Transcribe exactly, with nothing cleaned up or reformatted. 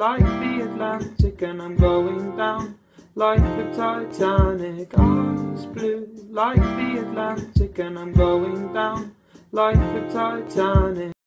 like the Atlantic, and I'm going down like the Titanic. Eyes blue like the Atlantic, and I'm going down like the Titanic.